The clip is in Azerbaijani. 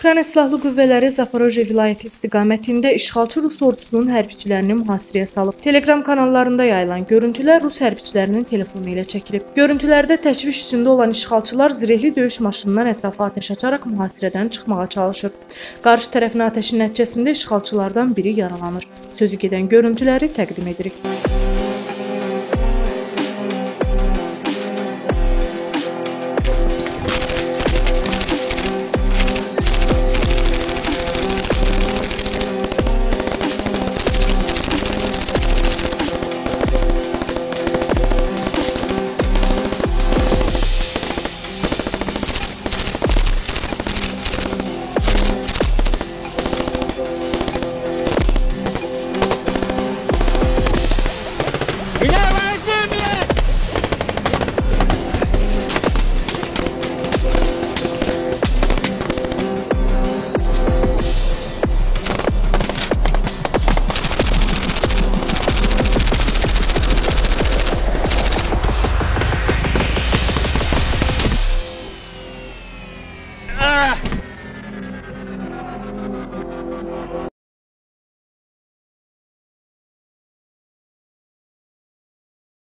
Ukrayna Silahlı Qüvvələri Zaporojye vilayəti istiqamətində işğalçı Rus ordusunun hərbiçilərini mühasirəyə salıb. Telegram kanallarında yayılan görüntülər Rus hərbiçilərinin telefonu ilə çəkilib. Görüntülərdə təşviş içində olan işğalçılar zirehli döyüş maşınından ətrafa atəş açaraq mühasirədən çıxmağa çalışır. Qarşı tərəfin atəşi nəticəsində işğalçılardan biri yaralanır. Sözü gedən görüntüləri təqdim edirik.